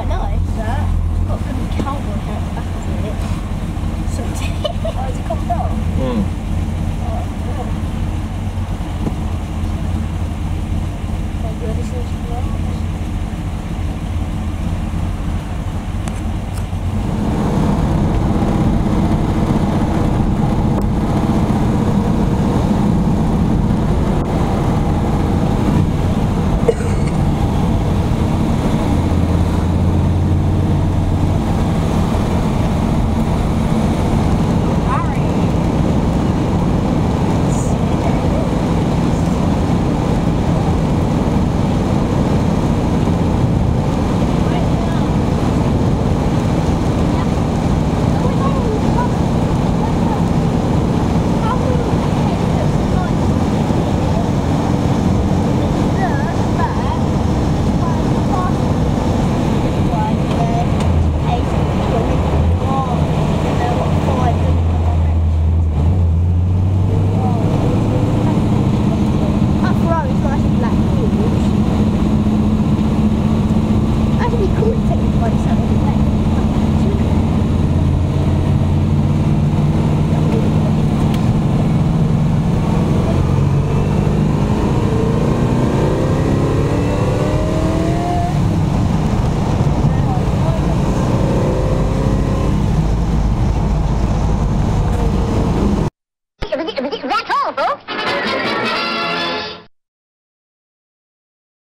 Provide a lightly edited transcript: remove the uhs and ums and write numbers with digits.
quite nice, that. Got a good cowboy hat at the back of it. Some tea. Oh, has it come down?